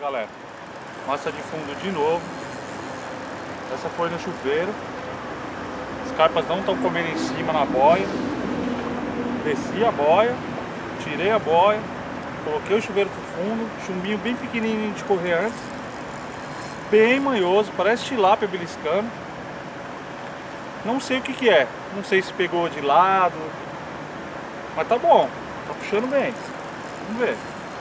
galera, massa de fundo de novo. Essa foi no chuveiro. As carpas não estão comendo em cima na boia. Desci a boia, tirei a boia, coloquei o chuveiro pro fundo, chumbinho bem pequenininho de correr antes, bem manhoso, parece tilápia beliscando. Não sei o que que é, não sei se pegou de lado, mas tá bom, tá puxando bem. Vamos ver.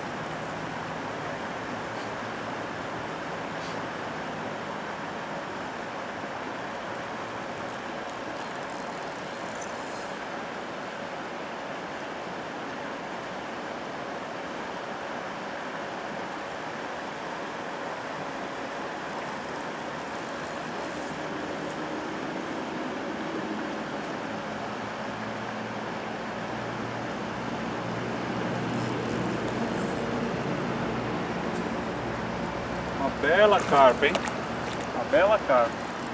Uma bela carpa, hein? Uma bela carpa.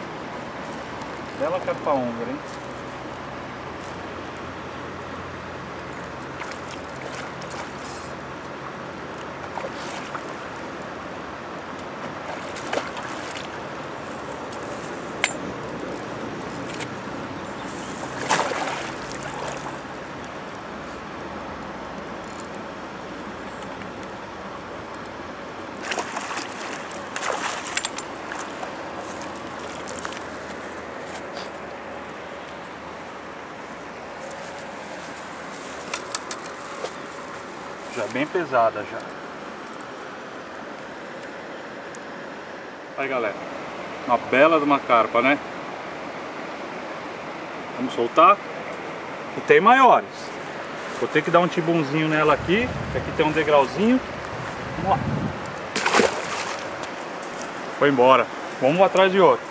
Bela carpa húngara, hein? Já bem pesada já. Aí galera, uma bela de uma carpa, né? Vamos soltar. E tem maiores. Vou ter que dar um tibumzinho nela aqui, que aqui tem um degrauzinho. Vamos lá. Foi embora. Vamos atrás de outro.